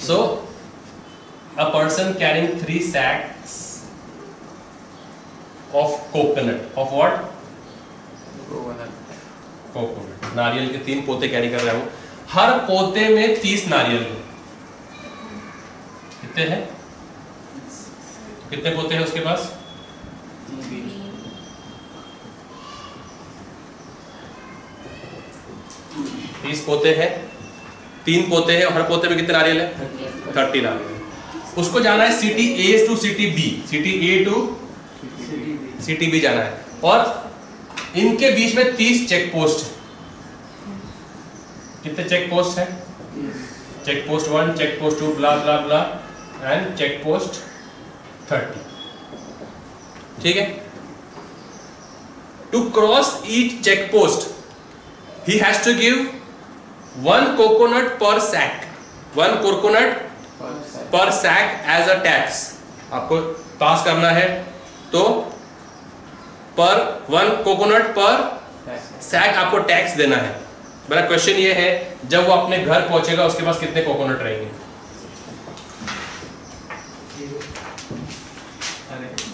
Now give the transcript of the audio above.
So a person carrying 3 sacks of coconut, of what? Coconut, नारियल के 3 पोते carry कर रहा है वो। हर पोते में 30 नारियल है। कितने हैं? कितने पोते हैं उसके पास? 30 पोते हैं, 3 पोते हैं, हर पोते में कितने नारियल है? 30 नारियल। उसको जाना है city A to city B, city A to city B जाना है, और इनके बीच में 30 चेक पोस्ट है। कितने चेक पोस्ट है? Check post 1, check post 2, bla bla bla, and check post 30। ठीक है? To cross each check post he has to give 1 coconut per sack, 1 coconut per sack as a tax. आपको pass करना है तो पर 1 coconut per sac आपको tax देना है। मेरा क्वेश्चन ये है, जब वो अपने घर पहुंचेगा उसके पास कितने कोकोनट रहेंगे?